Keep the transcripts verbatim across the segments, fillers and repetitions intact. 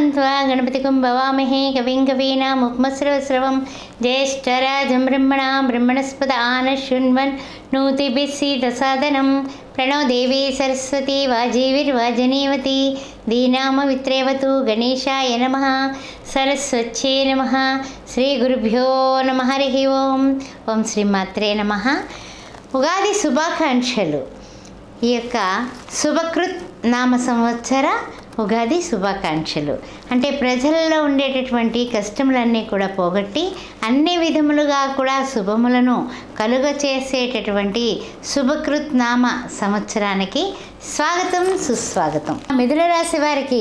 त्वा गणपतिं भवामहे कविं कवीनामुपमश्रवश्रवं ज्येष्ठराजं ब्रह्मणां ब्रह्मणस्पद आनशृण्वन्नोतिभिः सीदसादनं प्रणो देवी सरस्वती वाजीविर्वाजनीवती दीनामवित्रेवतु गणेशाय नमः सरस्वत्यै नमः श्रीगुरुभ्यो नमः हरिः ओं ఓం శ్రీమాత్రే నమః. ఉగాది శుభాకాంక్షలు. ఈ యొక్క శుభకృత్ నామ సంవత్సర ఉగాది శుభాకాంక్షలు అంటే ప్రజలలో ఉండేటటువంటి కష్టములన్నీ కూడా పోగొట్టి అన్ని విధములుగా కూడా శుభములను కలుగ చేసేటటువంటి శుభకృత్ నామ సంవత్సరానికి స్వాగతం సుస్వాగతం. మిథున రాశి వారికి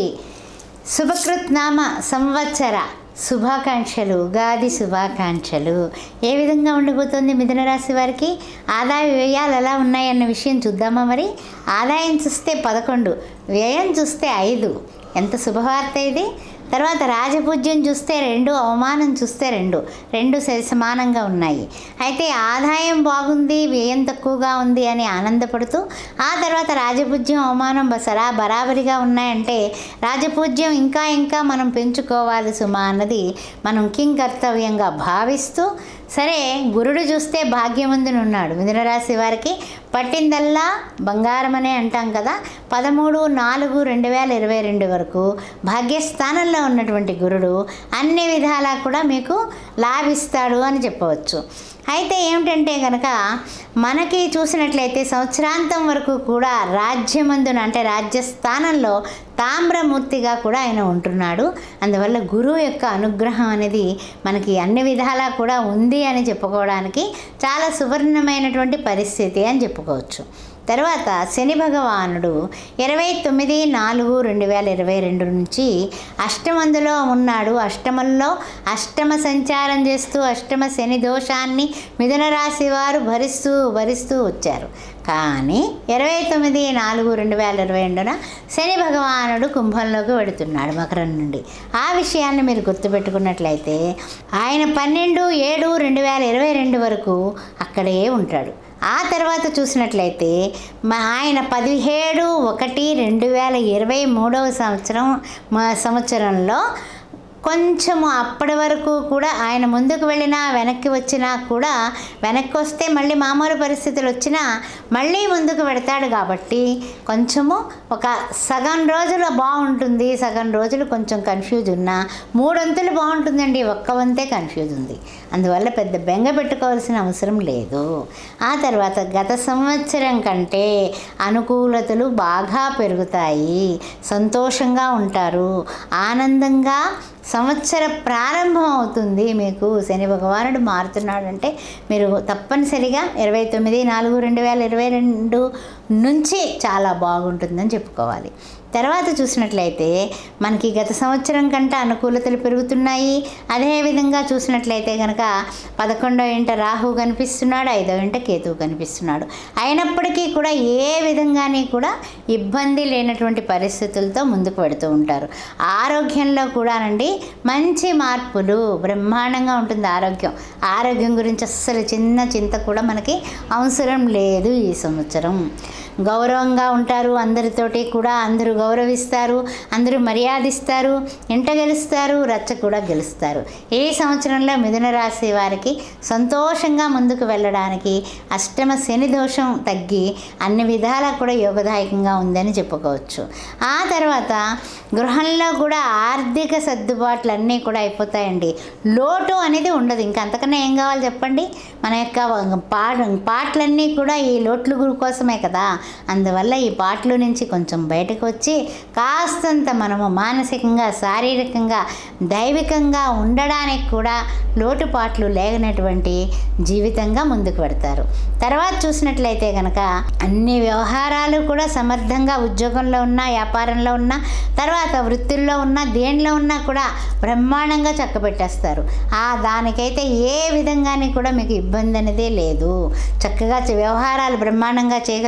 శుభకృత్ నామ సంవత్సర శుభాకాంక్షలు, ఉగాది శుభాకాంక్షలు. ఏ విధంగా ఉండబోతోంది మిథున రాశి వారికి? ఆదాయ వ్యయాలు ఎలా ఉన్నాయన్న విషయం చూద్దామా? మరి ఆదాయం చూస్తే పదకొండు, వ్యయం చూస్తే ఐదు. ఎంత శుభవార్త ఇది! తర్వాత రాజపూజ్యం చూస్తే రెండు, అవమానం చూస్తే రెండు, రెండు సమానంగా ఉన్నాయి. అయితే ఆదాయం బాగుంది, వ్యయం తక్కువగా ఉంది అని ఆనందపడుతూ ఆ తర్వాత రాజపూజ్యం అవమానం బసరా బరాబరిగా ఉన్నాయంటే రాజపూజ్యం ఇంకా ఇంకా మనం పెంచుకోవాలి సుమా అన్నది మనం కింకర్తవ్యంగా భావిస్తూ, సరే గురుడు చూస్తే భాగ్యమందునున్నాడు. మిథున రాశి వారికి పట్టిందల్లా బంగారం అనే అంటాం కదా. పదమూడు నాలుగు రెండు వేల ఇరవై రెండు వరకు భాగ్యస్థానంలో ఉన్నటువంటి గురుడు అన్ని విధాలా కూడా మీకు లాభిస్తాడు అని చెప్పవచ్చు. అయితే ఏమిటంటే కనుక మనకి చూసినట్లయితే సంవత్సరాంతం వరకు కూడా రాజ్యమందున అంటే రాజ్యస్థానంలో తామ్రమూర్తిగా కూడా ఆయన ఉంటున్నాడు. అందువల్ల గురువు యొక్క అనుగ్రహం అనేది మనకి అన్ని విధాలా కూడా ఉంది అని చెప్పుకోవడానికి చాలా సువర్ణమైనటువంటి పరిస్థితి అని చెప్పుకోవచ్చు. తర్వాత శని భగవానుడు ఇరవై తొమ్మిది నాలుగు రెండు వేల ఇరవై రెండు నుంచి అష్టమందులో ఉన్నాడు. అష్టమంలో అష్టమ సంచారం చేస్తూ అష్టమ శని దోషాన్ని మిథున రాశి వారు భరిస్తూ భరిస్తూ వచ్చారు. కానీ ఇరవై తొమ్మిది నాలుగు రెండు వేల ఇరవై రెండున శని భగవానుడు కుంభంలోకి వెడుతున్నాడు మకరం నుండి. ఆ విషయాన్ని మీరు గుర్తుపెట్టుకున్నట్లయితే ఆయన పన్నెండు ఏడు రెండు వేల ఇరవై రెండు వరకు అక్కడే ఉంటాడు. ఆ తర్వాత చూసినట్లయితే మా ఆయన పదిహేడు ఒకటి రెండు వేల ఇరవై మూడవ సంవత్సరం సంవత్సరంలో కొంచెము అప్పటి వరకు కూడా ఆయన ముందుకు వెళ్ళినా వెనక్కి వచ్చినా కూడా వెనక్కి వస్తే మళ్ళీ మామూలు పరిస్థితులు వచ్చినా మళ్ళీ ముందుకు పెడతాడు. కాబట్టి కొంచెము ఒక సగం రోజులు బాగుంటుంది, సగం రోజులు కొంచెం కన్ఫ్యూజ్ ఉన్నా మూడొంతులు బాగుంటుందండి, ఒక్క వంతే కన్ఫ్యూజ్ ఉంది. అందువల్ల పెద్ద బెంగ పెట్టుకోవాల్సిన అవసరం లేదు. ఆ తర్వాత గత సంవత్సరం కంటే అనుకూలతలు బాగా పెరుగుతాయి, సంతోషంగా ఉంటారు, ఆనందంగా సంవత్సర ప్రారంభం అవుతుంది. మీకు శని భగవానుడు మారుతున్నాడంటే మీరు తప్పనిసరిగా ఇరవై తొమ్మిది నాలుగు రెండు వేల ఇరవై రెండు నుంచి చాలా బాగుంటుందని చెప్పుకోవాలి. తర్వాత చూసినట్లయితే మనకి గత సంవత్సరం కంటే అనుకూలతలు పెరుగుతున్నాయి. అదేవిధంగా చూసినట్లయితే కనుక పదకొండో ఇంట రాహు కనిపిస్తున్నాడు, ఐదో ఇంట కేతువు కనిపిస్తున్నాడు. అయినప్పటికీ కూడా ఏ విధంగానే కూడా ఇబ్బంది లేనటువంటి పరిస్థితులతో ముందుకు పెడుతూ ఉంటారు. ఆరోగ్యంలో కూడానండి మంచి మార్పులు, బ్రహ్మాండంగా ఉంటుంది ఆరోగ్యం. ఆరోగ్యం గురించి అస్సలు చిన్న చింత కూడా మనకి అవసరం లేదు ఈ సంవత్సరం. గౌరవంగా ఉంటారు, అందరితోటి కూడా అందరూ గౌరవిస్తారు, అందరూ మర్యాదిస్తారు, ఇంట గెలుస్తారు, రచ్చ కూడా గెలుస్తారు. ఈ సంవత్సరంలో మిథున రాశి వారికి సంతోషంగా ముందుకు వెళ్ళడానికి అష్టమ శని దోషం తగ్గి అన్ని విధాలా కూడా యోగదాయకంగా ఉందని చెప్పుకోవచ్చు. ఆ తర్వాత గృహంలో కూడా ఆర్థిక సర్దుబాట్లు అన్నీ కూడా అయిపోతాయండి. లోటు అనేది ఉండదు. ఇంకా అంతకన్నా ఏం కావాలి చెప్పండి? మన యొక్క పా పాటలన్నీ కూడా ఈ లోట్ల కోసమే కదా. అందువల్ల ఈ పాటల నుంచి కొంచెం బయటకు వచ్చి కాస్తంత మనము మానసికంగా శారీరకంగా దైవికంగా ఉండడానికి కూడా లోటుపాట్లు లేనటువంటి జీవితంగా ముందుకు పెడతారు. తర్వాత చూసినట్లయితే కనుక అన్ని వ్యవహారాలు కూడా సమర్థంగా ఉద్యోగంలో ఉన్నా, వ్యాపారంలో ఉన్నా, తర్వాత వృత్తుల్లో ఉన్నా, దేనిలో ఉన్నా కూడా బ్రహ్మాండంగా చక్కబెట్టేస్తారు. ఆ దానికైతే ఏ విధంగానే కూడా మీకు ఇబ్బంది అనేదే లేదు. చక్కగా వ్యవహారాలు బ్రహ్మాండంగా చేయగలుగుతారు.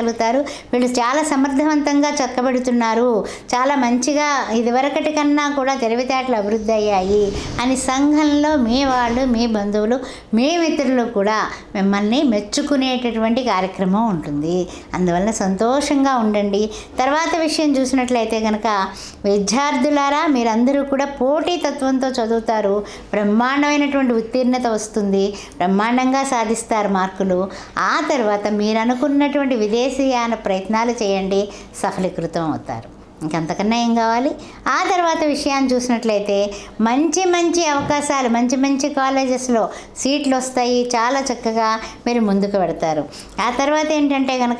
వీళ్ళు చాలా సమర్థవంతంగా చక్కబెడుతున్నారు, చాలా మంచిగా ఇదివరకటి కన్నా కూడా తెలివితేటలు అభివృద్ధి అయ్యాయి అని సంఘంలో మీ వాళ్ళు, మీ బంధువులు, మీ మిత్రులు కూడా మిమ్మల్ని మెచ్చుకునేటటువంటి కార్యక్రమం ఉంటుంది. అందువల్ల సంతోషంగా ఉండండి. తర్వాత విషయం చూసినట్లయితే కనుక విద్యార్థులారా, మీరందరూ కూడా పోటీతత్వంతో చదువుతారు, బ్రహ్మాండమైనటువంటి ఉత్తీర్ణత వస్తుంది, బ్రహ్మాండంగా సాధిస్తారు మార్కులు. ఆ తర్వాత మీరు అనుకున్నటువంటి విదేశీయాన ప్రయత్నాలు చేయండి, సఫలీకృతం అవుతారు. ఇంకంతకన్నా ఏం కావాలి? ఆ తర్వాత విషయాన్ని చూసినట్లయితే మంచి మంచి అవకాశాలు, మంచి మంచి కాలేజెస్లో సీట్లు వస్తాయి, చాలా చక్కగా మీరు ముందుకు పెడతారు. ఆ తర్వాత ఏంటంటే కనుక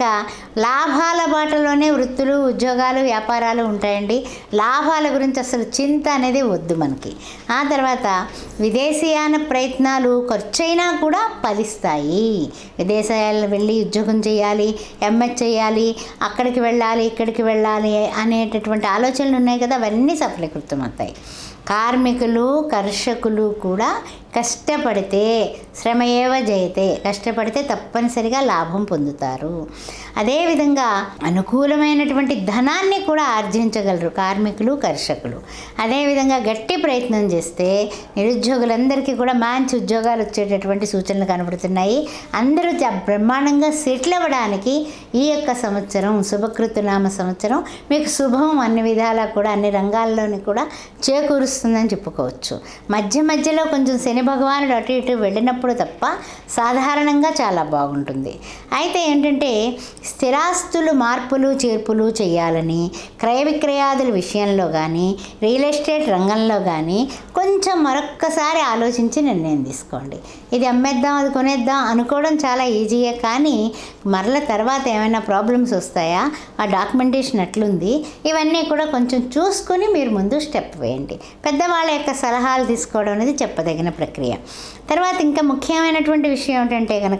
లాభాల బాటలోనే వృత్తులు, ఉద్యోగాలు, వ్యాపారాలు ఉంటాయండి. లాభాల గురించి అసలు చింత అనేది వద్దు మనకి. ఆ తర్వాత విదేశీయాన ప్రయత్నాలు ఖర్చైనా కూడా ఫలిస్తాయి. విదేశాల్లో వెళ్ళి ఉద్యోగం చేయాలి, ఎంఎస్ చేయాలి, అక్కడికి వెళ్ళాలి, ఇక్కడికి వెళ్ళాలి అనే అనేటటువంటి ఆలోచనలు ఉన్నాయి కదా, అవన్నీ సఫలీకృతం అవుతాయి. కార్మికులు, కర్షకులు కూడా కష్టపడితే శ్రమ ఏవ జయతే, కష్టపడితే తప్పనిసరిగా లాభం పొందుతారు. అదేవిధంగా అనుకూలమైనటువంటి ధనాన్ని కూడా ఆర్జించగలరు కార్మికులు, కర్షకులు. అదేవిధంగా గట్టి ప్రయత్నం చేస్తే నిరుద్యోగులందరికీ కూడా మంచి ఉద్యోగాలు వచ్చేటటువంటి సూచనలు కనబడుతున్నాయి. అందరూ బ్రహ్మాండంగా సెటిల్ అవ్వడానికి ఈ యొక్క సంవత్సరం, శుభకృతనామ సంవత్సరం మీకు శుభం అన్ని విధాలా కూడా, అన్ని రంగాల్లోని కూడా చేకూరుస్తుందని చెప్పుకోవచ్చు. మధ్య మధ్యలో కొంచెం శని భగవానుడు అటు ఇటు వెళ్ళినప్పుడు తప్ప సాధారణంగా చాలా బాగుంటుంది. అయితే ఏంటంటే స్థిరాస్తులు మార్పులు చేర్పులు చేయాలని, క్రయ విక్రయాదుల విషయంలో కానీ, రియల్ ఎస్టేట్ రంగంలో కానీ కొంచెం మరొక్కసారి ఆలోచించి నిర్ణయం తీసుకోండి. ఇది అమ్మేద్దాం, అది కొనేద్దాం అనుకోవడం చాలా ఈజీయే, కానీ మరల తర్వాత ఏమైనా ప్రాబ్లమ్స్ వస్తాయా, ఆ డాక్యుమెంటేషన్ ఎట్లుంది, ఇవన్నీ కూడా కొంచెం చూసుకొని మీరు ముందు స్టెప్ వేయండి. పెద్దవాళ్ళ యొక్క సలహాలు తీసుకోవడం అనేది చెప్పదగిన ప్రక్రియ. తర్వాత ఇంకా ముఖ్యమైనటువంటి విషయం ఏంటంటే కనుక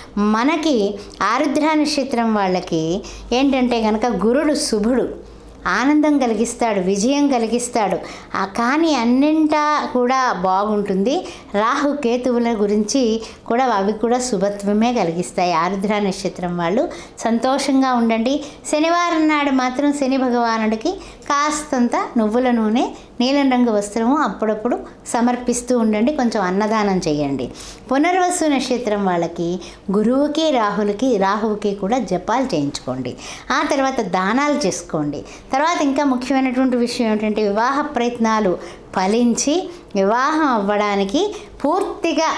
మనకి ఆరుద్ర నక్షత్రం వాళ్ళకి ఏంటంటే కనుక గురుడు శుభుడు, ఆనందం కలిగిస్తాడు, విజయం కలిగిస్తాడు. కానీ అన్నింటా కూడా బాగుంటుంది. రాహు కేతువుల గురించి కూడా అవి కూడా శుభత్వమే కలిగిస్తాయి. ఆరుద్ర నక్షత్రం వాళ్ళు సంతోషంగా ఉండండి. శనివారం నాడు మాత్రం శని భగవానుడికి కాస్తంత నువ్వుల నూనె, నీలం రంగు వస్త్రము అప్పుడప్పుడు సమర్పిస్తూ ఉండండి. కొంచెం అన్నదానం చేయండి. పునర్వసు నక్షత్రం వాళ్ళకి గురువుకి, రాహులకి రాహువుకి కూడా జపాలు చేయించుకోండి. ఆ తర్వాత దానాలు చేసుకోండి. తర్వాత ఇంకా ముఖ్యమైనటువంటి విషయం ఏంటంటే వివాహ ప్రయత్నాలు ఫలించి వివాహం అవ్వడానికి పూర్తిగా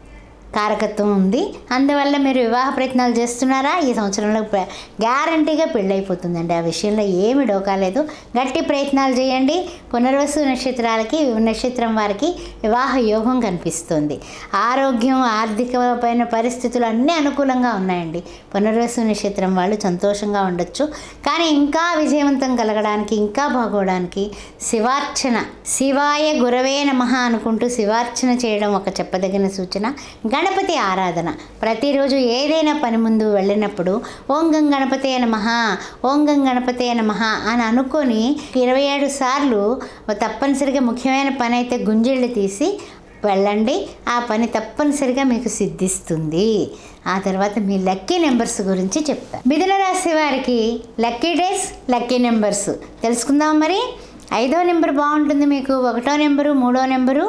కారకత్వం ఉంది. అందువల్ల మీరు వివాహ ప్రయత్నాలు చేస్తున్నారా, ఈ సంవత్సరంలో గ్యారంటీగా పెళ్ళైపోతుందండి. ఆ విషయంలో ఏమి డోకాలేదు. గట్టి ప్రయత్నాలు చేయండి. పునర్వసు నక్షత్రాలకి, నక్షత్రం వారికి వివాహ యోగం కనిపిస్తుంది. ఆరోగ్యం, ఆర్థికమైన పరిస్థితులు అన్నీ అనుకూలంగా ఉన్నాయండి. పునర్వసు నక్షత్రం వాళ్ళు సంతోషంగా ఉండొచ్చు. కానీ ఇంకా విజయవంతం కలగడానికి, ఇంకా బాగోవడానికి శివార్చన, శివాయ గురవే నమః అనుకుంటూ శివార్చన చేయడం ఒక చెప్పదగిన సూచన. గణపతి ఆరాధన ప్రతిరోజు ఏదైనా పని ముందు వెళ్ళినప్పుడు ఓం గం గణపతే నమః, ఓం గం గణపతే నమః అని అనుకొని ఇరవై ఏడు సార్లు తప్పనిసరిగా ముఖ్యమైన పని అయితే గుంజిళ్ళు తీసి వెళ్ళండి. ఆ పని తప్పనిసరిగా మీకు సిద్ధిస్తుంది. ఆ తర్వాత మీ లక్కీ నెంబర్స్ గురించి చెప్తాను. మిథున రాశి వారికి లక్కీ డేస్, లక్కీ నెంబర్స్ తెలుసుకుందాం. మరి ఐదో నెంబర్ బాగుంటుంది మీకు, ఒకటో నెంబరు, మూడో నెంబరు,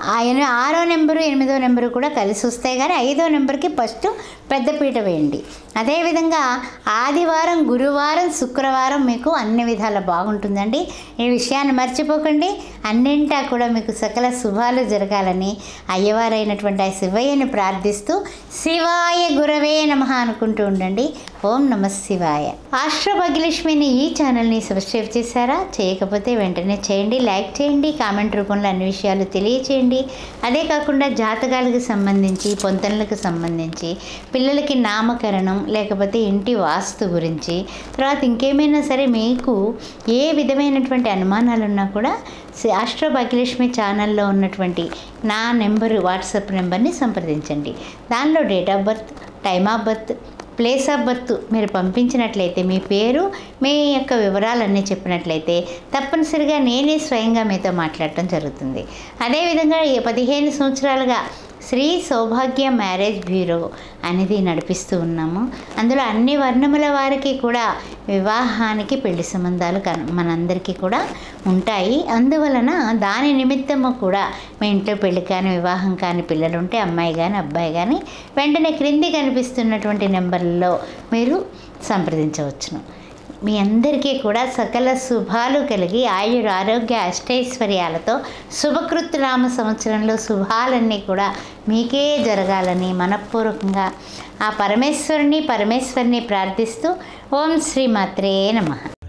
ఆరో నెంబరు, ఎనిమిదో నెంబరు కూడా కలిసి వస్తాయి. కానీ ఐదో నెంబర్కి ఫస్ట్ పెద్దపీట వేయండి. అదేవిధంగా ఆదివారం, గురువారం, శుక్రవారం మీకు అన్ని విధాల బాగుంటుందండి. ఈ విషయాన్ని మర్చిపోకండి. అన్నింటా కూడా మీకు సకల శుభాలు జరగాలని అయ్యవారైనటువంటి ఆ శివయ్యని ప్రార్థిస్తూ శివాయ గురవే నమః అనుకుంటూ ఉండండి. ఓం నమ శివాయ. ఆస్ట్రో భాగ్యలక్ష్మిని ఈ ఛానల్ని సబ్స్క్రైబ్ చేశారా? చేయకపోతే వెంటనే చేయండి, లైక్ చేయండి, కామెంట్ రూపంలో అన్ని విషయాలు తెలియచేయండి. అదే కాకుండా జాతకాలకు సంబంధించి, పొంతనలకు సంబంధించి, పిల్లలకి నామకరణం, లేకపోతే ఇంటి వాస్తు గురించి, తర్వాత ఇంకేమైనా సరే మీకు ఏ విధమైనటువంటి అనుమానాలు ఉన్నా కూడా ఆస్ట్రో భాగ్యలక్ష్మి ఛానల్లో ఉన్నటువంటి నా నెంబరు, వాట్సాప్ నెంబర్ని సంప్రదించండి. దానిలో date of birth, time of birth, place of birth మీరు పంపించినట్లయితే, మీ పేరు, మీ యొక్క వివరాలన్నీ చెప్పినట్లయితే తప్పనిసరిగా నేనే స్వయంగా మీతో మాట్లాడటం జరుగుతుంది. అదేవిధంగా పదిహేను సంవత్సరాలుగా శ్రీ సౌభాగ్య మ్యారేజ్ బ్యూరో అనేది నడిపిస్తూ ఉన్నాము. అందులో అన్ని వర్ణముల వారికి కూడా వివాహానికి పెళ్లి సంబంధాలు కన్ మనందరికీ కూడా ఉంటాయి. అందువలన దాని నిమిత్తము కూడా మీ ఇంట్లో పెళ్లి కాని వివాహం కాని పిల్లలు ఉంటే అమ్మాయి కానీ అబ్బాయి కానీ వెంటనే క్రింది కనిపిస్తున్నటువంటి నెంబర్లలో మీరు సంప్రదించవచ్చును. మీ అందరికీ కూడా సకల శుభాలు కలిగి ఆయుర ఆరోగ్య అష్టైశ్వర్యాలతో శుభకృత్నామ సంవత్సరంలో శుభాలన్నీ కూడా మీకే జరగాలని మనఃపూర్వకంగా ఆ పరమేశ్వరుని పరమేశ్వరిని ప్రార్థిస్తూ ఓం శ్రీమాత్రే నమః.